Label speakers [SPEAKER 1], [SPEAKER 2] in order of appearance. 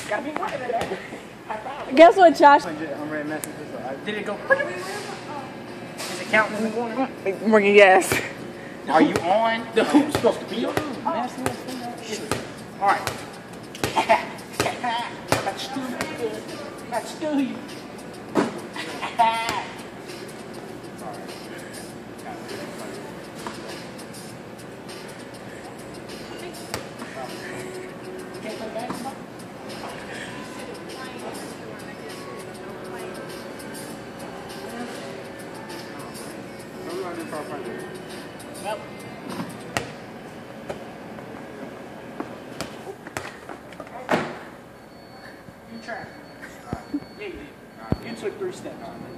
[SPEAKER 1] Gotta be quiet of that.
[SPEAKER 2] Guess what, Josh?
[SPEAKER 1] I'm ready messages. Did it go? Is it counting in the morning?
[SPEAKER 2] Morgan, yes.
[SPEAKER 1] Are you on? The hoop's supposed to be on. All right. That's stupid. That's stupid. Can't play basketball? Nope. You tried. Yeah, you did. You took 3 steps.